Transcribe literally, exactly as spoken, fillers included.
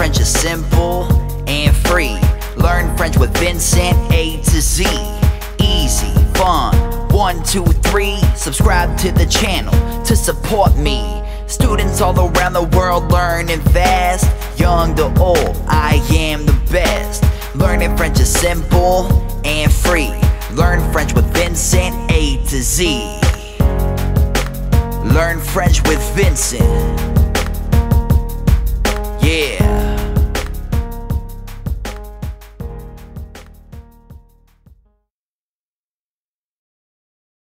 French is simple and free. Learn French with Vincent, A to Z. Easy, fun, one, two, three. Subscribe to the channel to support me. Students all around the world learning fast. Young to old, I am the best. Learning French is simple and free. Learn French with Vincent, A to Z. Learn French with Vincent.